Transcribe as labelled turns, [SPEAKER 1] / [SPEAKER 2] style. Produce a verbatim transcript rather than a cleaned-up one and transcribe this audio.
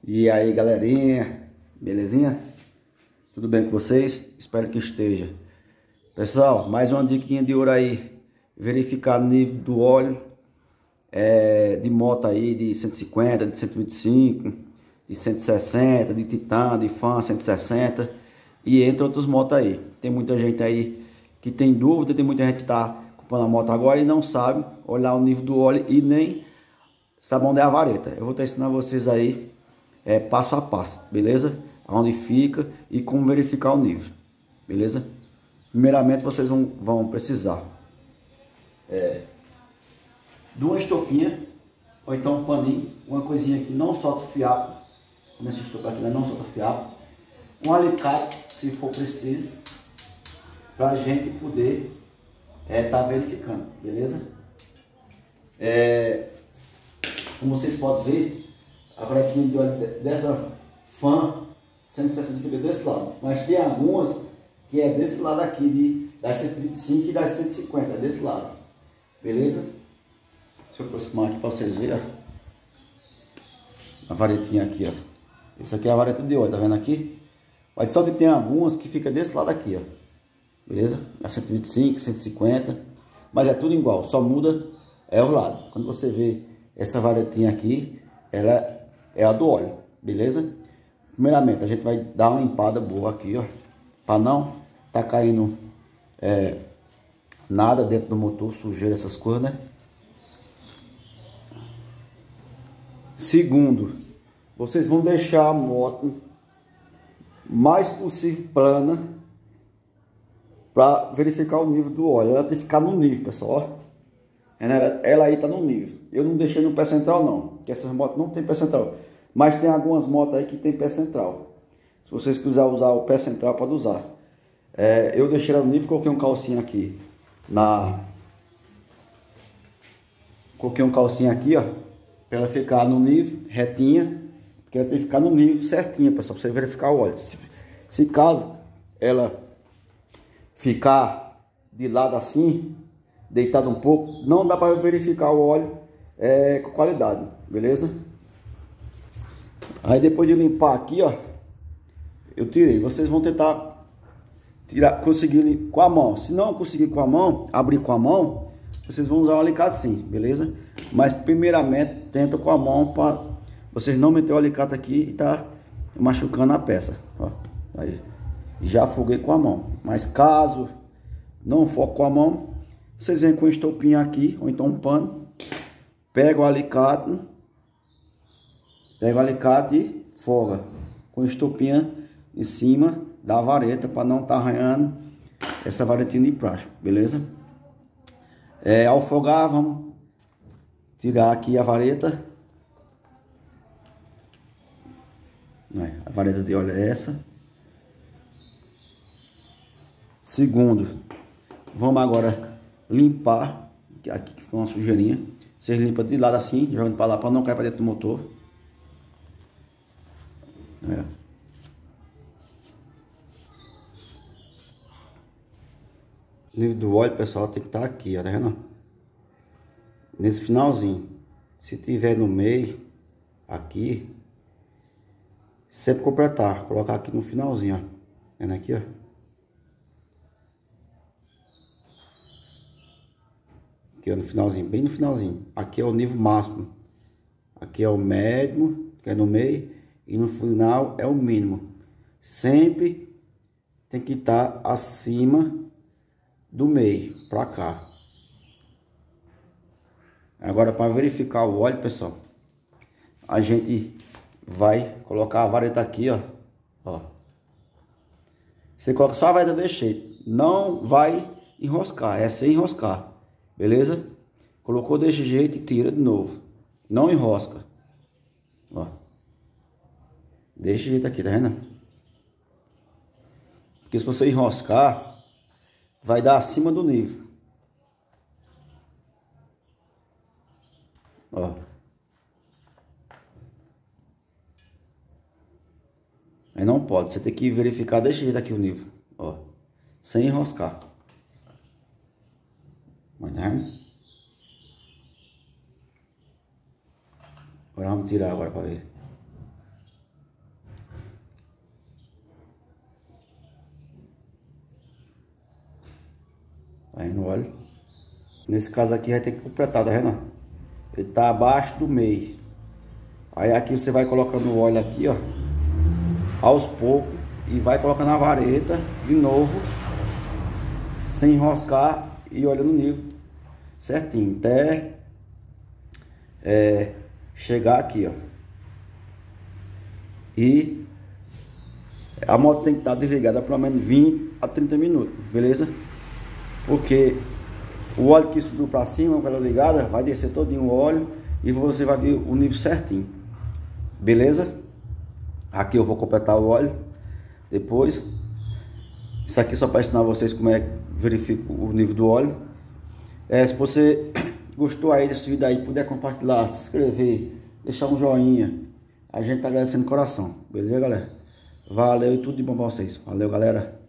[SPEAKER 1] E aí, galerinha, belezinha? Tudo bem com vocês? Espero que esteja. Pessoal, mais uma diquinha de ouro aí. Verificar o nível do óleo é, de moto aí de cento e cinquenta, de cento e vinte e cinco, de cento e sessenta, de Titan, de Fan cento e sessenta e entre outros motos aí. Tem muita gente aí que tem dúvida, tem muita gente que tá comprando a moto agora e não sabe olhar o nível do óleo e nem sabe onde é a vareta. Eu vou estar ensinando vocês aí é, passo a passo, beleza? Onde fica e como verificar o nível, beleza? Primeiramente vocês vão, vão precisar é, de uma estopinha ou então um paninho, uma coisinha que não solta fiapo, nessa estopa aqui não solta fiapo, um alicate se for preciso, para a gente poder estar é, tá verificando, beleza? É, como vocês podem ver, a varetinha de óleo dessa Fan cento e sessenta fica desse lado, mas tem algumas que é desse lado aqui, de, das cento e vinte e cinco e das cento e cinquenta, é desse lado, beleza? Deixa eu aproximar aqui para vocês verem, ó. A varetinha aqui, ó. Essa aqui é a vareta de óleo, tá vendo aqui? Mas só que tem algumas que fica desse lado aqui, ó. Beleza? A cento e vinte e cinco, cento e cinquenta, mas é tudo igual, só muda é o lado. Quando você vê essa varetinha aqui, ela é a do óleo, beleza? Primeiramente, a gente vai dar uma limpada boa aqui, ó, para não tá caindo é, nada dentro do motor, sujeira, essas coisas, né? Segundo, vocês vão deixar a moto mais possível plana para verificar o nível do óleo. Ela tem que ficar no nível, pessoal, ó. Ela, ela aí tá no nível. Eu não deixei no pé central não, porque essas motos não tem pé central. Mas tem algumas motos aí que tem pé central. Se vocês quiserem usar o pé central, pode usar. É, eu deixei ela no nível, coloquei um calcinho aqui na... Coloquei um calcinho aqui, ó, para ela ficar no nível, retinha. Porque ela tem que ficar no nível certinho, pessoal, para você verificar o óleo. Se, se caso ela ficar de lado assim, deitado um pouco, não dá para verificar o óleo é, com qualidade, beleza? Aí depois de limpar aqui, ó, eu tirei. Vocês vão tentar tirar, conseguir com a mão. Se não conseguir com a mão, abrir com a mão, vocês vão usar o alicate sim, beleza? Mas primeiramente tenta com a mão para vocês não meter o alicate aqui e tá machucando a peça, ó. Aí já afoguei com a mão. Mas caso não for com a mão, vocês vêm com um estopinho aqui ou então um pano, pega o alicate, pega o alicate e folga com estopinha em cima da vareta para não estar tá arranhando essa varetinha de plástico, beleza? É, ao folgar, vamos tirar aqui a vareta. A vareta de óleo é essa. Segundo, vamos agora limpar aqui que ficou uma sujeirinha. Vocês limpam de lado assim, jogando para lá para não cair para dentro do motor. É. O nível do óleo, pessoal, tem que estar aqui, ó, tá vendo? Nesse finalzinho. Se tiver no meio, aqui, sempre completar, colocar aqui no finalzinho, ó. Vendo aqui, ó. Aqui, ó, no finalzinho, bem no finalzinho. Aqui é o nível máximo. Aqui é o médio, que é no meio. E no final é o mínimo. Sempre tem que estar acima do meio, pra cá. Agora, para verificar o óleo, pessoal, a gente vai colocar a vareta aqui, ó. Ó. Você coloca só a vareta desse jeito. Não vai enroscar, é sem enroscar. Beleza? Colocou desse jeito e tira de novo. Não enrosca. Ó. Desse jeito aqui, tá vendo? Porque se você enroscar, vai dar acima do nível. Ó. Aí não pode, você tem que verificar desse jeito aqui o nível, ó, sem enroscar. Mas tá vendo? Agora vamos tirar agora para ver. Tá vendo o óleo? Nesse caso aqui vai ter que completar, tá vendo? Ele tá abaixo do meio. Aí aqui você vai colocando o óleo aqui, ó, aos poucos, e vai colocando a vareta de novo, sem enroscar, e olhando o nível certinho, até é, chegar aqui, ó. E a moto tem que estar desligada pelo menos vinte a trinta minutos, beleza? Porque o óleo que subiu para cima, com ela ligada, vai descer todinho o óleo e você vai ver o nível certinho, beleza? Aqui eu vou completar o óleo depois. Isso aqui só para ensinar vocês como é que verifica o nível do óleo. É, se você gostou aí desse vídeo aí, puder compartilhar, se inscrever, deixar um joinha, a gente tá agradecendo de coração, beleza, galera? Valeu e tudo de bom pra vocês. Valeu, galera.